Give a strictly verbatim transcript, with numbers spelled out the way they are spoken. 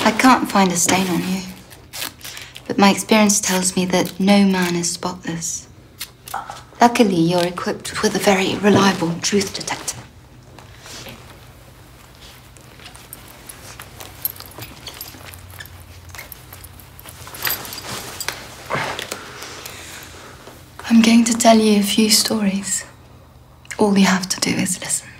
I can't find a stain on you, but my experience tells me that no man is spotless. Luckily, you're equipped with a very reliable truth detector. I'm going to tell you a few stories. All you have to do is listen.